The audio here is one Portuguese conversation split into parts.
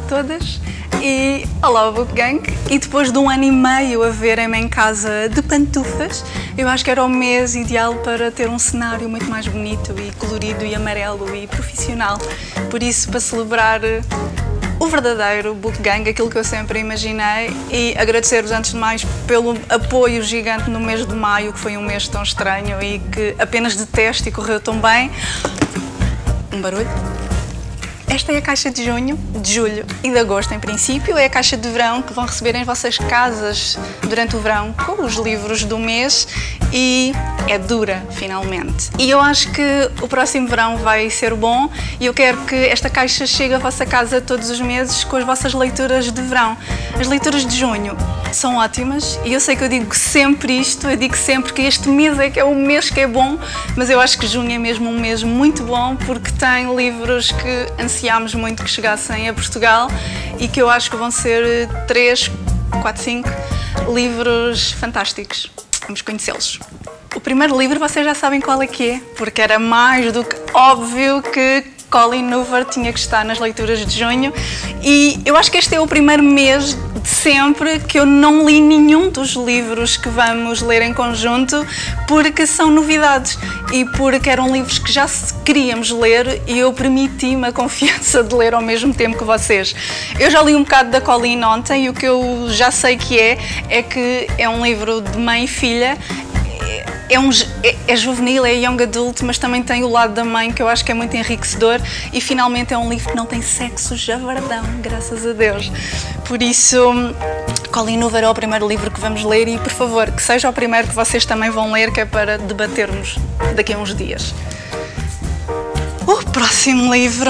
todas e olá Book Gang. E depois de 1 ano e meio a verem-me em casa de pantufas, eu acho que era o mês ideal para ter um cenário muito mais bonito e colorido e amarelo e profissional. Por isso, para celebrar o verdadeiro Book Gang, aquilo que eu sempre imaginei, e agradecer-vos antes de mais pelo apoio gigante no mês de maio, que foi um mês tão estranho e que apenas detesto e correu tão bem. Um barulho. Esta é a caixa de junho, de julho e de agosto em princípio, é a caixa de verão que vão receber em vossas casas durante o verão com os livros do mês e é dura, finalmente. E eu acho que o próximo verão vai ser bom e eu quero que esta caixa chegue à vossa casa todos os meses com as vossas leituras de verão. As leituras de junho são ótimas e eu sei que eu digo sempre isto, eu digo sempre que este mês é que é o mês que é bom, mas eu acho que junho é mesmo um mês muito bom porque tem livros que ansiámos muito que chegassem a Portugal e que eu acho que vão ser 3, 4, 5 livros fantásticos. Vamos conhecê-los. O primeiro livro vocês já sabem qual é que é, porque era mais do que óbvio que Colleen Hoover tinha que estar nas leituras de junho e eu acho que este é o primeiro mês de sempre que eu não li nenhum dos livros que vamos ler em conjunto porque são novidades e porque eram livros que já queríamos ler e eu permiti-me a confiança de ler ao mesmo tempo que vocês. Eu já li um bocado da Colleen ontem e o que eu já sei que é que é um livro de mãe e filha. É juvenil, é young adult, mas também tem o lado da mãe que eu acho que é muito enriquecedor e finalmente é um livro que não tem sexo javardão, graças a Deus. Por isso, Colleen Hoover é o primeiro livro que vamos ler e, por favor, que seja o primeiro que vocês também vão ler, que é para debatermos daqui a uns dias. O próximo livro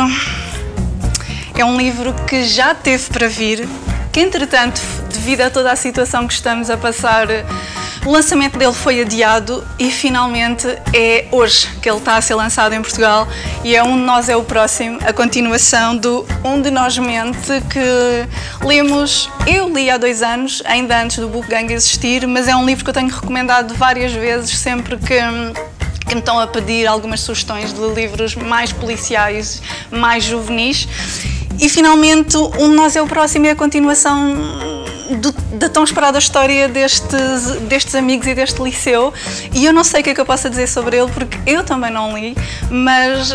é um livro que já teve para vir, que entretanto, devido a toda a situação que estamos a passar, o lançamento dele foi adiado e finalmente é hoje que ele está a ser lançado em Portugal e é Um de Nós é o Próximo, a continuação do Um de Nós Mente que lemos, eu li há 2 anos, ainda antes do Book Gang existir, mas é um livro que eu tenho recomendado várias vezes sempre que me estão a pedir algumas sugestões de livros mais policiais, mais juvenis. E finalmente, Um de Nós é o Próximo é a continuação da tão esperada história destes amigos e deste liceu. E eu não sei o que é que eu possa dizer sobre ele, porque eu também não li, mas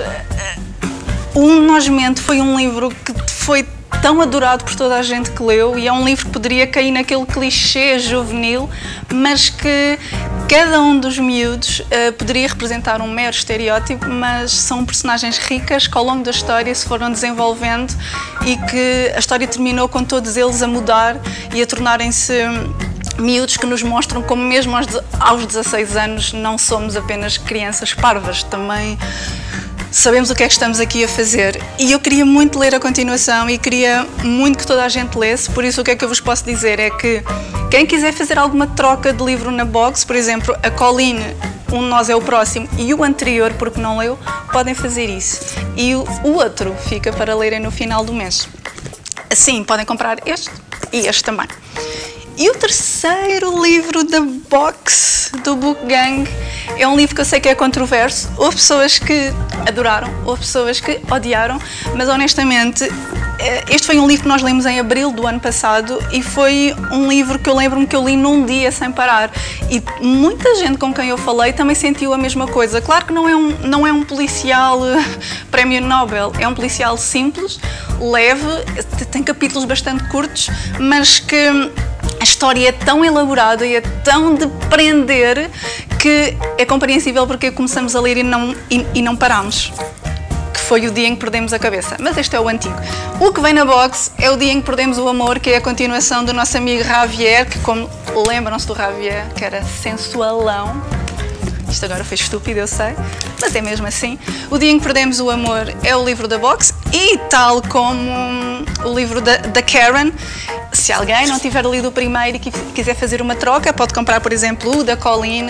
Um de Nós Mente foi um livro que foi tão adorado por toda a gente que leu e é um livro que poderia cair naquele clichê juvenil, mas que cada um dos miúdos poderia representar um mero estereótipo, mas são personagens ricas que ao longo da história se foram desenvolvendo e que a história terminou com todos eles a mudar e a tornarem-se miúdos que nos mostram como mesmo aos 16 anos não somos apenas crianças parvas, também sabemos o que é que estamos aqui a fazer. E eu queria muito ler a continuação e queria muito que toda a gente lesse, por isso o que é que eu vos posso dizer é que quem quiser fazer alguma troca de livro na box, por exemplo, a Colleen, Um de Nós é o Próximo e o anterior, porque não leu, podem fazer isso. E o outro fica para lerem no final do mês. Assim, podem comprar este e este também. E o terceiro livro da box do Book Gang é um livro que eu sei que é controverso. Houve pessoas que adoraram, houve pessoas que odiaram, mas honestamente este foi um livro que nós lemos em abril do ano passado e foi um livro que eu lembro-me que eu li num dia sem parar. E muita gente com quem eu falei também sentiu a mesma coisa. Claro que não é um policial prémio Nobel, é um policial simples, leve, tem capítulos bastante curtos, mas que a história é tão elaborada e é tão de prender que é compreensível porque começamos a ler e não paramos. Que foi o dia em que perdemos a cabeça. Mas este é o antigo. O que vem na box é o dia em que perdemos o amor, que é a continuação do nosso amigo Javier, que como lembram-se do Javier, que era sensualão. Isto agora foi estúpido, eu sei, mas é mesmo assim. O dia em que perdemos o amor é o livro da box e tal como o livro da Karen, se alguém não tiver lido o primeiro e quiser fazer uma troca, pode comprar, por exemplo, o da Colleen,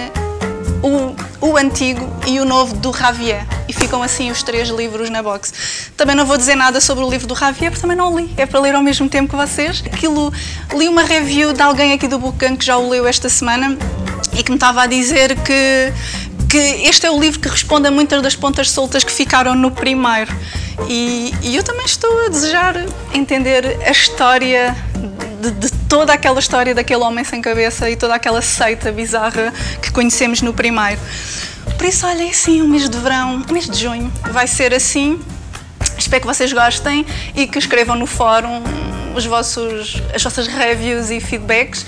o antigo e o novo do Javier. E ficam assim os 3 livros na box. Também não vou dizer nada sobre o livro do Javier, porque também não li. É para ler ao mesmo tempo que vocês. Li uma review de alguém aqui do Book Gang que já o leu esta semana e que me estava a dizer que que este é o livro que responde a muitas das pontas soltas que ficaram no primeiro. E eu também estou a desejar entender a história de toda aquela história daquele homem sem cabeça e toda aquela seita bizarra que conhecemos no primeiro. Por isso, olha, assim, o mês de verão, o mês de junho, vai ser assim. Espero que vocês gostem e que escrevam no fórum as vossas reviews e feedbacks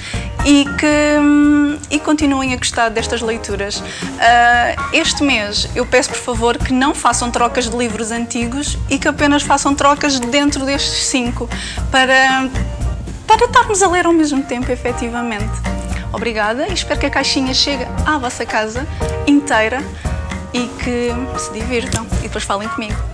e continuem a gostar destas leituras. Este mês eu peço por favor que não façam trocas de livros antigos e que apenas façam trocas dentro destes 5 para estarmos a ler ao mesmo tempo, efetivamente. Obrigada e espero que a caixinha chegue à vossa casa inteira e que se divirtam e depois falem comigo.